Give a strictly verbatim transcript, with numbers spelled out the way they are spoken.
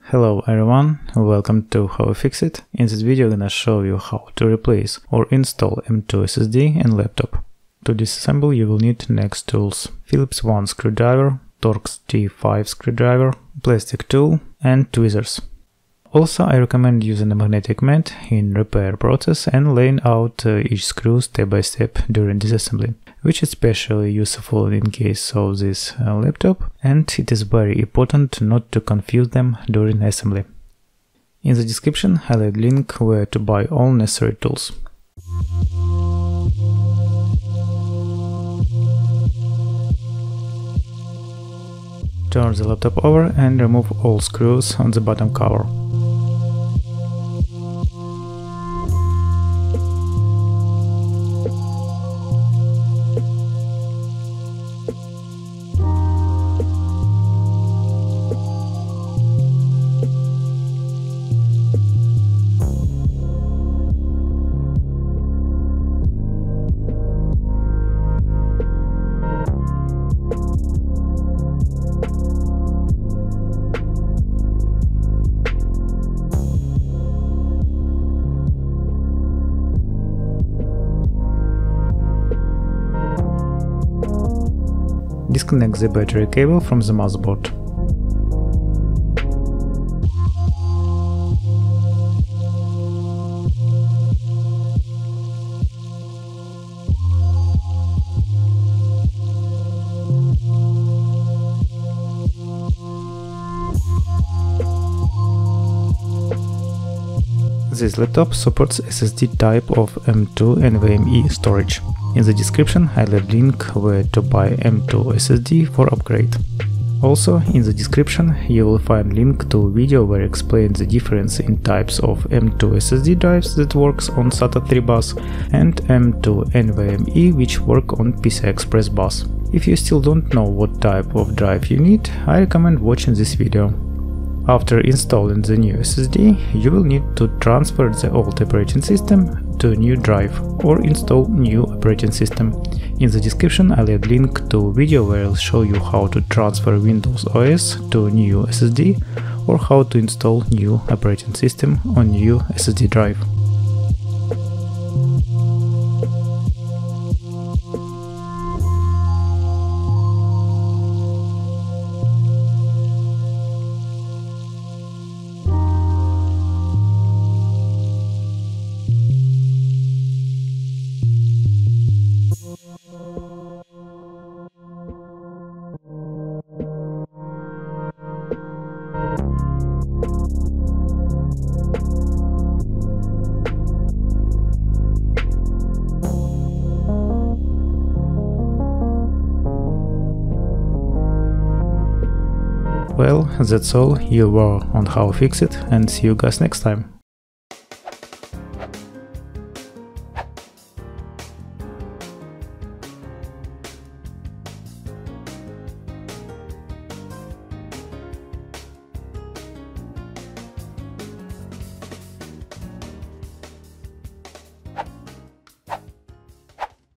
Hello everyone, welcome to How-FixIT. In this video I'm gonna show you how to replace or install M two S S D in laptop. To disassemble you will need next tools: Phillips one screwdriver, Torx T five screwdriver, plastic tool and tweezers. Also I recommend using a magnetic mat in repair process and laying out uh, each screw step by step during disassembly, which is especially useful in case of this uh, laptop, and it is very important not to confuse them during assembly. In the description I'll add link where to buy all necessary tools. Turn the laptop over and remove all screws on the bottom cover. Disconnect the battery cable from the motherboard. This laptop supports S S D type of M two NVMe storage. In the description I'll add link where to buy M two S S D for upgrade. Also in the description you will find link to a video where I explain the difference in types of M two S S D drives that works on SATA three bus and M two NVMe which work on P C I Express bus. If you still don't know what type of drive you need, I recommend watching this video. After installing the new S S D, you will need to transfer the old operating system to a new drive or install new operating system. In the description I'll add link to a video where I'll show you how to transfer Windows O S to a new S S D or how to install new operating system on new S S D drive. Well, that's all. You were on How-FixIT, and see you guys next time.